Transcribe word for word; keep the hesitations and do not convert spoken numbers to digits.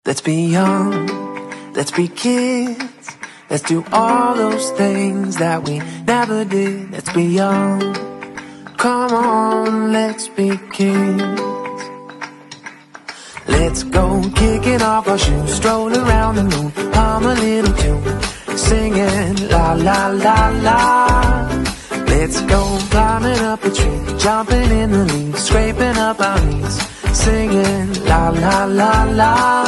Let's be young, let's be kids. Let's do all those things that we never did. Let's be young, come on, let's be kids. Let's go kicking off our shoes, stroll around the moon, hum a little tune, singing la la la la. Let's go climbing up a tree, jumping in the leaves, scraping up our knees, singing la la la la.